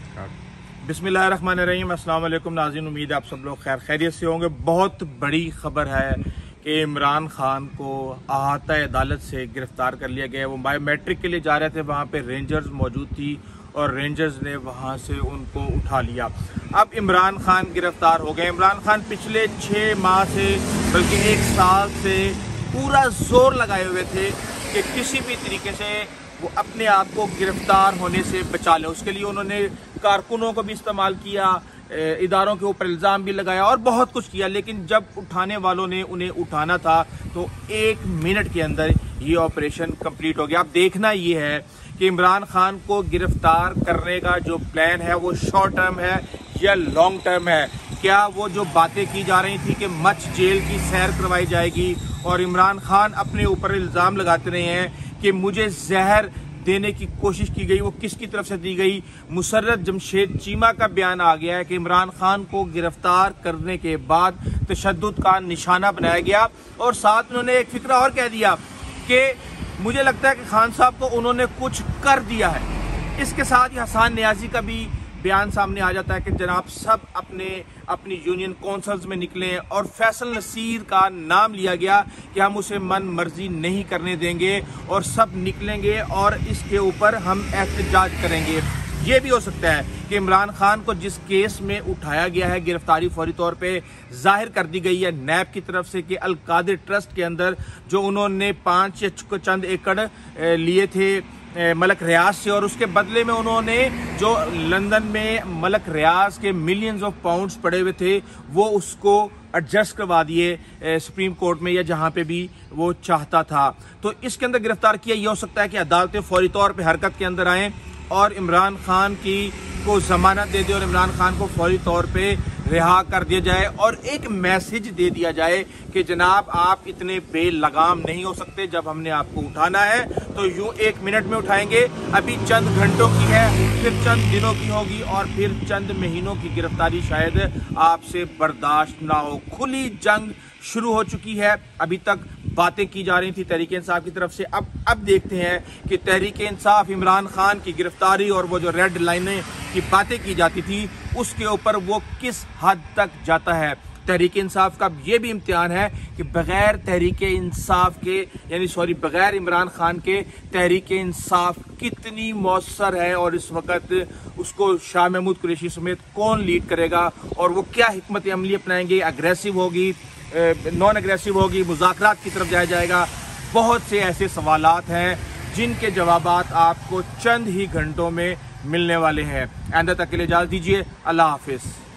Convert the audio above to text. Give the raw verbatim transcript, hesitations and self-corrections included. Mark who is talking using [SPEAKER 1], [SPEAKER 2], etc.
[SPEAKER 1] बिस्मिल्लाहिर्रहमानिर्रहीम। अस्सलाम वालेकुम नाज़रीन, उम्मीद है आप सब लोग खैर खैरियत से होंगे। बहुत बड़ी खबर है कि इमरान खान को अहाता अदालत से गिरफ्तार कर लिया गया है। वो बायोमेट्रिक के लिए जा रहे थे, वहाँ पे रेंजर्स मौजूद थी और रेंजर्स ने वहाँ से उनको उठा लिया। अब इमरान खान गिरफ्तार हो गए। इमरान खान पिछले छः माह से बल्कि एक साल से पूरा जोर लगाए हुए थे कि किसी भी तरीके से वो अपने आप को गिरफ्तार होने से बचा लें। उसके लिए उन्होंने कारकुनों को भी इस्तेमाल किया, इदारों के ऊपर इल्ज़ाम भी लगाया और बहुत कुछ किया, लेकिन जब उठाने वालों ने उन्हें उठाना था तो एक मिनट के अंदर ये ऑपरेशन कंप्लीट हो गया। अब देखना ये है कि इमरान खान को गिरफ्तार करने का जो प्लान है वो शॉर्ट टर्म है या लॉन्ग टर्म है। क्या वो जो बातें की जा रही थी कि मच जेल की सैर करवाई जाएगी और इमरान खान अपने ऊपर इल्ज़ाम लगाते रहे हैं कि मुझे जहर देने की कोशिश की गई, वो किसकी तरफ से दी गई। मुसर्रत जमशेद चीमा का बयान आ गया है कि इमरान खान को गिरफ्तार करने के बाद तशद्दुद का निशाना बनाया गया और साथ उन्होंने एक फिक्रा और कह दिया कि मुझे लगता है कि खान साहब को उन्होंने कुछ कर दिया है। इसके साथ ही हसन नियाजी का भी बयान सामने आ जाता है कि जनाब सब अपने अपनी यूनियन कौंसल्स में निकलें और फैसल नसीर का नाम लिया गया कि हम उसे मन मर्जी नहीं करने देंगे और सब निकलेंगे और इसके ऊपर हम एहतजाज करेंगे। ये भी हो सकता है कि इमरान खान को जिस केस में उठाया गया है, गिरफ्तारी फौरी तौर पे जाहिर कर दी गई है नैब की तरफ से कि अल कादिर ट्रस्ट के अंदर जो उन्होंने पाँच या चंद एकड़ लिए थे मलक रियाज से और उसके बदले में उन्होंने जो लंदन में मलक रियाज के मिलियंस ऑफ पाउंड्स पड़े हुए थे वो उसको एडजस्ट करवा दिए सुप्रीम कोर्ट में या जहां पे भी वो चाहता था। तो इसके अंदर गिरफ्तार किया। ये हो सकता है कि अदालतें फौरी तौर पे हरकत के अंदर आएँ और इमरान खान की को जमानत दे दे और इमरान खान को फौरी तौर पे रिहा कर दिया जाए और एक मैसेज दे दिया जाए कि जनाब आप इतने बेलगाम नहीं हो सकते। जब हमने आपको उठाना है तो यूं एक मिनट में उठाएंगे। अभी चंद घंटों की है, फिर चंद दिनों की होगी और फिर चंद महीनों की गिरफ्तारी शायद आपसे बर्दाश्त ना हो। खुली जंग शुरू हो चुकी है। अभी तक बातें की जा रही थी तहरीक इंसाफ की तरफ से। अब अब देखते हैं कि तहरीक इंसाफ इमरान खान की गिरफ्तारी और वो जो रेड लाइनें की बातें की जाती थी उसके ऊपर वो किस हद तक जाता है। तहरीक इंसाफ का ये भी इम्तिहान है कि बगैर तहरीक इंसाफ के यानी सॉरी बगैर इमरान खान के तहरीक इंसाफ कितनी मौसर है और इस वक्त उसको शाह महमूद कुरैशी समेत कौन लीड करेगा और वो क्या हिकमत अमली अपनाएंगे। अग्रेसिव होगी, नॉन एग्रेसिव होगी, मुज़ाकरात की तरफ जाया जाएगा। बहुत से ऐसे सवालात हैं जिनके जवाबात आपको चंद ही घंटों में मिलने वाले हैं। आइंदा तक के लिए इजाज़त दीजिए। अल्लाह हाफिज़।